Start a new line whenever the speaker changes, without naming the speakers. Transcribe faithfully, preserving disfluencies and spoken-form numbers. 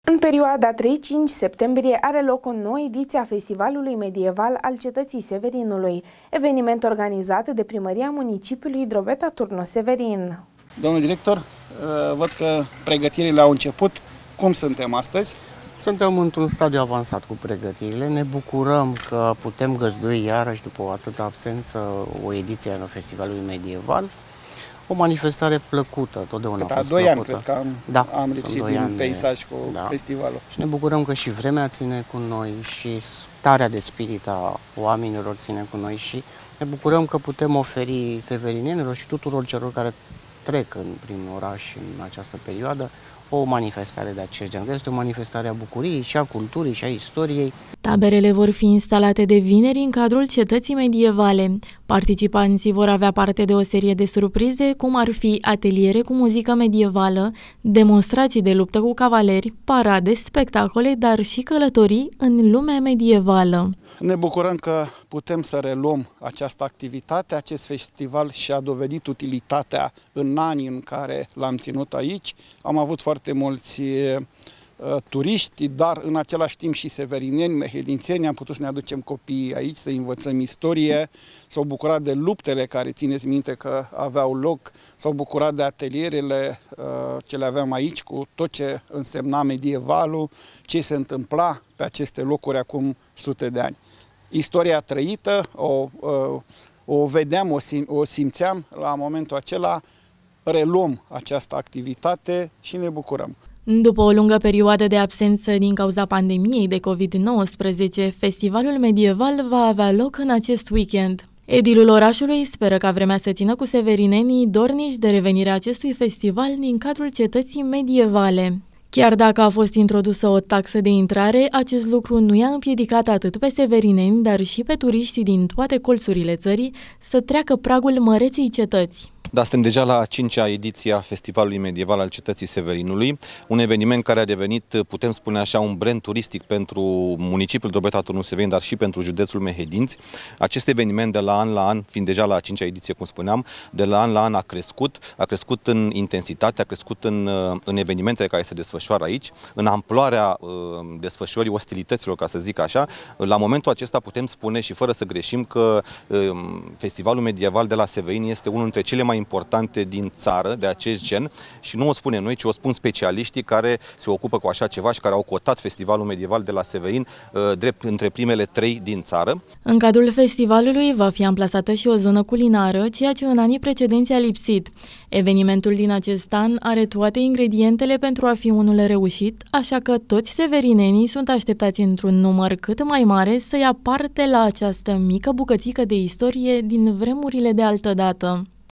În perioada trei cinci septembrie are loc o nouă ediție a Festivalului Medieval al Cetății Severinului, eveniment organizat de Primăria Municipiului Drobeta-Turnu-Severin.
Domnul director, văd că pregătirile au început. Cum suntem astăzi?
Suntem într-un stadiu avansat cu pregătirile. Ne bucurăm că putem găzdui iarăși, după o atâta absență, o ediție a Festivalului Medieval. O manifestare plăcută, totdeauna a fost
doi
plăcută.
ani, cred că am,
da,
am lipsit din
ani
peisaj cu
da.
festivalul.
Și ne bucurăm că și vremea ține cu noi și starea de spirit a oamenilor ține cu noi și ne bucurăm că putem oferi severinenilor și tuturor celor care trec în, prin oraș în această perioadă o manifestare de acest gen. Este o manifestare a bucuriei și a culturii și a istoriei.
Taberele vor fi instalate de vineri în cadrul Cetății Medievale. Participanții vor avea parte de o serie de surprize, cum ar fi ateliere cu muzică medievală, demonstrații de luptă cu cavaleri, parade, spectacole, dar și călătorii în lumea medievală.
Ne bucurăm că putem să reluăm această activitate. Acest festival și-a dovedit utilitatea în anii în care l-am ținut aici. Am avut foarte mulți turiști, dar în același timp și severineni, mehedințeni, am putut să ne aducem copiii aici, să învățăm istorie, s-au bucurat de luptele care, țineți minte că aveau loc, s-au bucurat de atelierele ce le aveam aici, cu tot ce însemna medievalul, ce se întâmpla pe aceste locuri acum sute de ani. Istoria trăită, o, o vedeam, o, sim, o simțeam la momentul acela, reluăm această activitate și ne bucurăm.
După o lungă perioadă de absență din cauza pandemiei de COVID nouăsprezece, Festivalul Medieval va avea loc în acest weekend. Edilul orașului speră ca vremea să țină cu severinenii dornici de revenirea acestui festival din cadrul Cetății Medievale. Chiar dacă a fost introdusă o taxă de intrare, acest lucru nu i-a împiedicat atât pe severineni, dar și pe turiștii din toate colțurile țării să treacă pragul măreței cetăți.
Da, suntem deja la a cincea ediție a Festivalului Medieval al Cetății Severinului, un eveniment care a devenit, putem spune așa, un brand turistic pentru municipiul Drobeta-Turnu-Severin, dar și pentru județul Mehedinți. Acest eveniment de la an la an, fiind deja la a cincea ediție, cum spuneam, de la an la an a crescut, a crescut în intensitate, a crescut în, în evenimentele care se desfășoară aici, în amploarea uh, desfășurării ostilităților, ca să zic așa. La momentul acesta putem spune și fără să greșim că uh, Festivalul Medieval de la Severin este unul dintre cele mai importante din țară de acest gen și nu o spunem noi, ci o spun specialiștii care se ocupă cu așa ceva și care au cotat Festivalul Medieval de la Severin drept între primele trei din țară.
În cadrul festivalului va fi amplasată și o zonă culinară, ceea ce în anii precedenți a lipsit. Evenimentul din acest an are toate ingredientele pentru a fi unul reușit, așa că toți severinenii sunt așteptați într-un număr cât mai mare să ia parte la această mică bucățică de istorie din vremurile de altădată.